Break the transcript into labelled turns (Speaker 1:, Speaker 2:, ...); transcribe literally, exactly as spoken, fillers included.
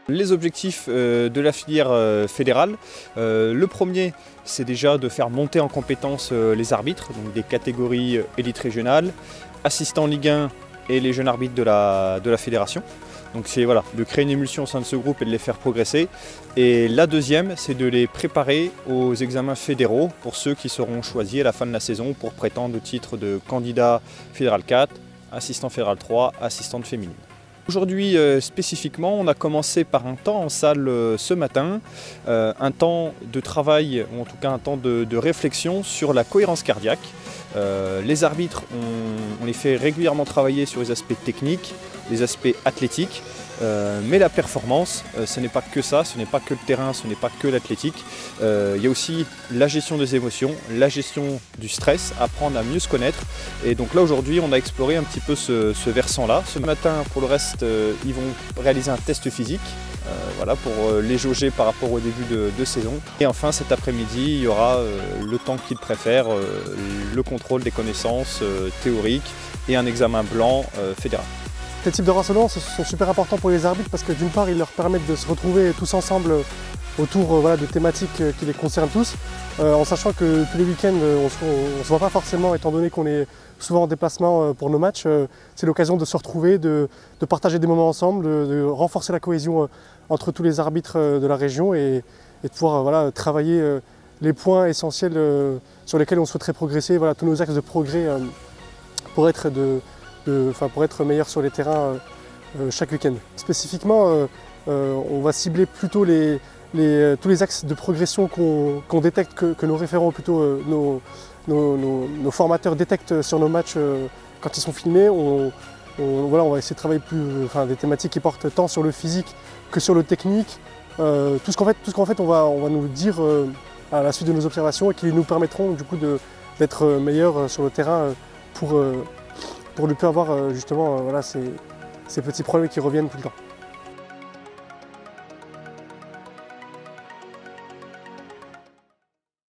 Speaker 1: Les objectifs de la filière fédérale, le premier c'est déjà de faire monter en compétence les arbitres, donc des catégories élite régionale, assistants Ligue un et les jeunes arbitres de la, de la fédération. Donc c'est voilà, de créer une émulsion au sein de ce groupe et de les faire progresser. Et la deuxième, c'est de les préparer aux examens fédéraux pour ceux qui seront choisis à la fin de la saison pour prétendre au titre de candidat fédéral quatre, assistant fédéral trois, assistante féminine. Aujourd'hui euh, spécifiquement, on a commencé par un temps en salle euh, ce matin, euh, un temps de travail, ou en tout cas un temps de, de réflexion sur la cohérence cardiaque. Euh, les arbitres, on, on les fait régulièrement travailler sur les aspects techniques, les aspects athlétiques, euh, mais la performance, euh, ce n'est pas que ça, ce n'est pas que le terrain, ce n'est pas que l'athlétique. Euh, il y a aussi la gestion des émotions, la gestion du stress, apprendre à mieux se connaître. Et donc là aujourd'hui, on a exploré un petit peu ce, ce versant-là. Ce matin, pour le reste, euh, ils vont réaliser un test physique. Euh, voilà, pour euh, les jauger par rapport au début de, de saison. Et enfin cet après-midi, il y aura euh, le temps qu'ils préfèrent, euh, le contrôle des connaissances euh, théoriques et un examen blanc euh, fédéral.
Speaker 2: Ces types de rassemblements sont super importants pour les arbitres parce que d'une part, ils leur permettent de se retrouver tous ensemble autour euh, voilà, de thématiques qui les concernent tous, euh, en sachant que tous les week-ends, on ne se voit pas forcément, étant donné qu'on est souvent en déplacement pour nos matchs. Euh, c'est l'occasion de se retrouver, de, de partager des moments ensemble, de, de renforcer la cohésion euh, entre tous les arbitres euh, de la région et, et de pouvoir euh, voilà, travailler euh, les points essentiels euh, sur lesquels on souhaiterait progresser, voilà, tous nos axes de progrès euh, pour, être de, de, enfin, pour être meilleurs sur les terrains euh, euh, chaque week-end. Spécifiquement, euh, euh, on va cibler plutôt les Les, tous les axes de progression qu'on qu'on détecte, que, que nos référents, plutôt euh, nos, nos, nos, nos formateurs détectent sur nos matchs euh, quand ils sont filmés. On, on, voilà, on va essayer de travailler plus, enfin, des thématiques qui portent tant sur le physique que sur le technique. Euh, tout ce qu'en fait, tout ce qu'en fait on, va, on va nous dire euh, à la suite de nos observations et qui nous permettront du coup d'être meilleurs sur le terrain pour, euh, pour ne plus avoir justement euh, voilà, ces, ces petits problèmes qui reviennent tout le temps.